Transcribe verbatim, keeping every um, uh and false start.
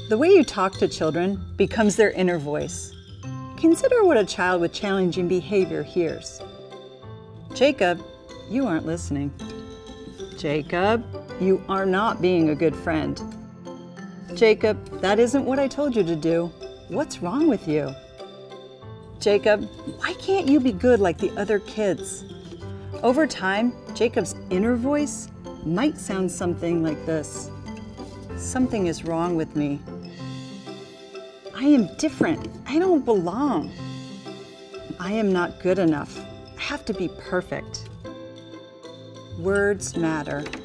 The way you talk to children becomes their inner voice. Consider what a child with challenging behavior hears. Jacob, you aren't listening. Jacob, you are not being a good friend. Jacob, that isn't what I told you to do. What's wrong with you? Jacob, why can't you be good like the other kids? Over time, Jacob's inner voice might sound something like this. Something is wrong with me. I am different. I don't belong. I am not good enough. I have to be perfect. Words matter.